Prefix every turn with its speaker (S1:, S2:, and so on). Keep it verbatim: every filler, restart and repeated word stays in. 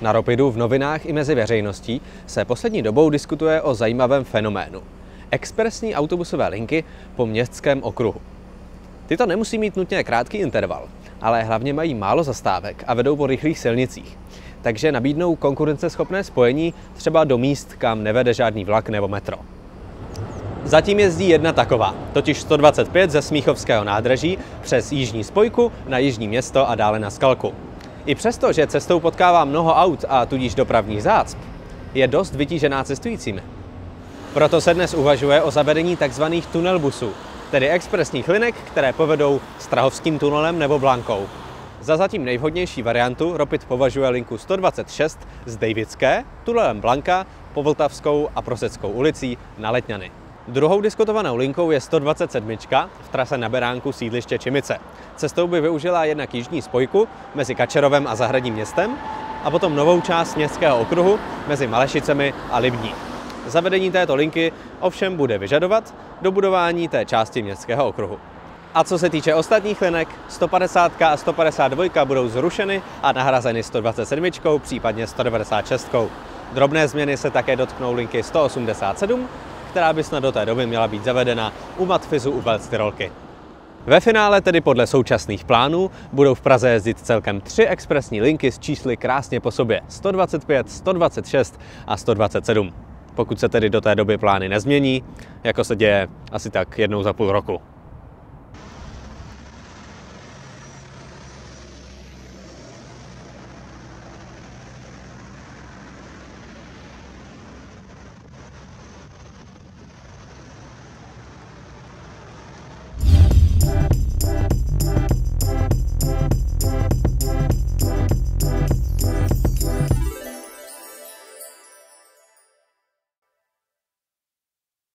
S1: Na Ropidu, v novinách i mezi veřejností se poslední dobou diskutuje o zajímavém fenoménu. Expresní autobusové linky po městském okruhu. Tyto nemusí mít nutně krátký interval, ale hlavně mají málo zastávek a vedou po rychlých silnicích. Takže nabídnou konkurenceschopné spojení třeba do míst, kam nevede žádný vlak nebo metro. Zatím jezdí jedna taková, totiž sto dvacet pět ze Smíchovského nádraží přes Jižní spojku na Jižní Město a dále na Skalku. I přesto, že cestou potkává mnoho aut a tudíž dopravních zácp, je dost vytížená cestujícími. Proto se dnes uvažuje o zavedení tzv. Tunelbusů, tedy expresních linek, které povedou Strahovským tunelem nebo Blankou. Za zatím nejvhodnější variantu Ropid považuje linku sto dvacet šest z Dejvické tunelem Blanka po Vltavskou a Proseckou ulicí na Letňany. Druhou diskutovanou linkou je sto dvacet sedm v trase na Beránku sídliště Čimice. Cestou by využila jednak jižní spojku mezi Kačerovem a Zahradním městem a potom novou část městského okruhu mezi Malešicemi a Libní. Zavedení této linky ovšem bude vyžadovat dobudování té části městského okruhu. A co se týče ostatních linek, sto padesát a sto padesát dva budou zrušeny a nahrazeny sto dvacet sedm, případně sto devadesát šest. Drobné změny se také dotknou linky sto osmdesát sedm, která by snad do té doby měla být zavedena u Matfizu u Velctyrolky. Ve finále tedy podle současných plánů budou v Praze jezdit celkem tři expresní linky s čísly krásně po sobě sto dvacet pět, sto dvacet šest a sto dvacet sedm. Pokud se tedy do té doby plány nezmění, jako se děje asi tak jednou za půl roku.